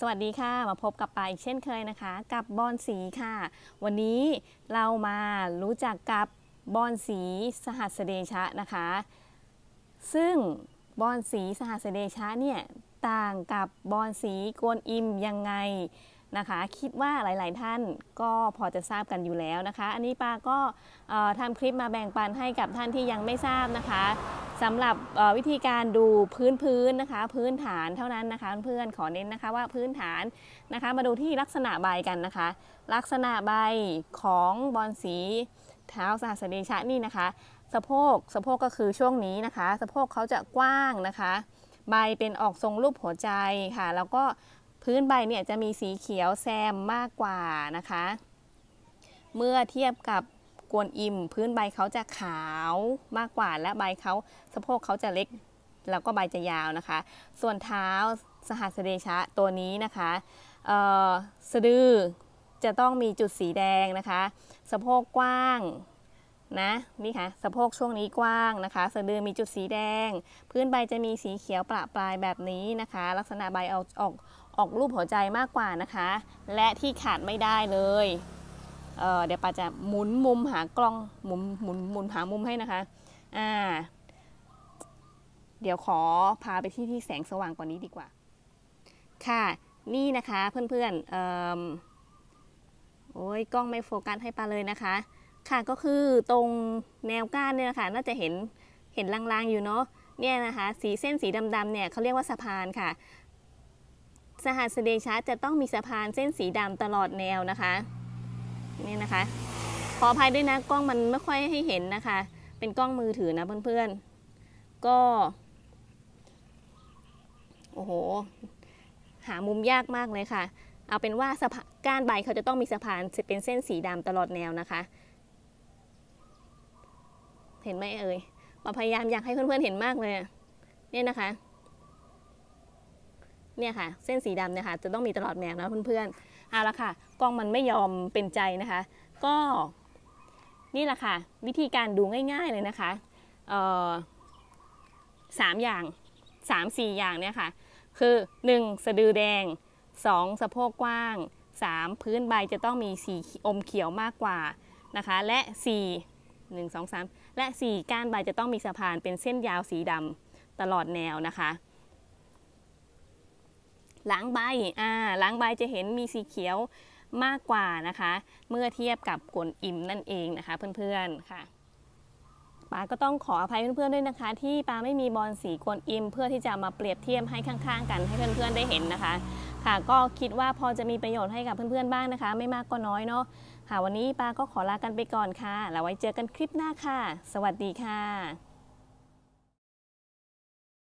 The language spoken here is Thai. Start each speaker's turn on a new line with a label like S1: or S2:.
S1: วัสดีค่ะมาพบกับปาอีกเช่นเคยนะคะกับบอนสีค่ะวันนี้เรามารู้จักกับบอนสีสหัสเดชะนะคะซึ่งบอนสีสหัสเดชะเนี่ยต่างกับบอนสีกวนอิมยังไงนะคะคิดว่าหลายๆท่านก็พอจะทราบกันอยู่แล้วนะคะอันนี้ปาก็ทำคลิปมาแบ่งปันให้กับท่านที่ยังไม่ทราบนะคะสำหรับวิธีการดูพื้นนะคะพื้นฐานเท่านั้นนะคะเพื่อนขอเน้นนะคะว่าพื้นฐานนะคะมาดูที่ลักษณะใบกันนะคะลักษณะใบของบอนสีเท้าสหัสเดชะนี่นะคะสะโพกก็คือช่วงนี้นะคะสะโพกเขาจะกว้างนะคะใบเป็นออกทรงรูปหัวใจค่ะแล้วก็พื้นใบเนี่ยจะมีสีเขียวแซมมากกว่านะคะเมื่อเทียบกับกวนอิมพื้นใบเขาจะขาวมากกว่าและใบเขาสะโพกเขาจะเล็กแล้วก็ใบจะยาวนะคะส่วนเท้าสหัสเดชะตัวนี้นะคะสะดือจะต้องมีจุดสีแดงนะคะสะโพกกว้างนะนี่ค่ะสะโพกช่วงนี้กว้างนะคะสะดือมีจุดสีแดงพื้นใบจะมีสีเขียวประปรายแบบนี้นะคะลักษณะใบออกรูปหัวใจมากกว่านะคะและที่ขาดไม่ได้เลยเดี๋ยวปาจะหมุนมุมหากล้องหมุนหามุมให้นะคะเดี๋ยวขอพาไปที่แสงสว่างกว่านี้ดีกว่าค่ะนี่นะคะเพื่อนโอ้ยกล้องไม่โฟกัสให้ปาเลยนะคะค่ะก็คือตรงแนวก้านเนี่ยนะคะน่าจะเห็นลางๆอยู่เนาะเนี่ยนะคะเส้นสีดำๆเนี่ยเขาเรียกว่าสะพานค่ะสหัสเดชะจะต้องมีสะพานเส้นสีดำตลอดแนวนะคะนี่นะคะขออภัยด้วยนะกล้องมันไม่ค่อยให้เห็นนะคะเป็นกล้องมือถือนะเพื่อนๆก็โอ้โหหามุมยากมากเลยค่ะเอาเป็นว่าก้านใบเขาจะต้องมีสะพานเป็นเส้นสีดำตลอดแนวนะคะเห็นไหมเอ่ยมาพยายามอยากให้เพื่อนๆเห็นมากเลยเนี่ยนะคะเนี่ยค่ะเส้นสีดำเนี่ยค่ะจะต้องมีตลอดแนวนะเพื่อนๆเอาละค่ะกล้องมันไม่ยอมเป็นใจนะคะก็นี่แหละค่ะวิธีการดูง่ายๆเลยนะคะ3 อย่าง3-4 อย่างเนี่ยค่ะคือ1สะดือแดง2สะโพกกว้าง3พื้นใบจะต้องมีสีอมเขียวมากกว่านะคะและ4 1 2 3และ4ก้านใบจะต้องมีสะพานเป็นเส้นยาวสีดำตลอดแนวนะคะหลังใบจะเห็นมีสีเขียวมากกว่านะคะเมื่อเทียบกับกวนอิมนั่นเองนะคะเพื่อนๆค่ะปาก็ต้องขออภัยเพื่อนๆด้วยนะคะที่ปาไม่มีบอลสีกวนอิมเพื่อที่จะมาเปรียบเทียบให้ข้างๆกันให้เพื่อนๆได้เห็นนะคะค่ะก็คิดว่าพอจะมีประโยชน์ให้กับเพื่อนๆบ้างนะคะไม่มากก็น้อยเนาะค่ะวันนี้ปาก็ขอลากันไปก่อนค่ะแล้วไว้เจอกันคลิปหน้าค่ะสวัสดีค่ะ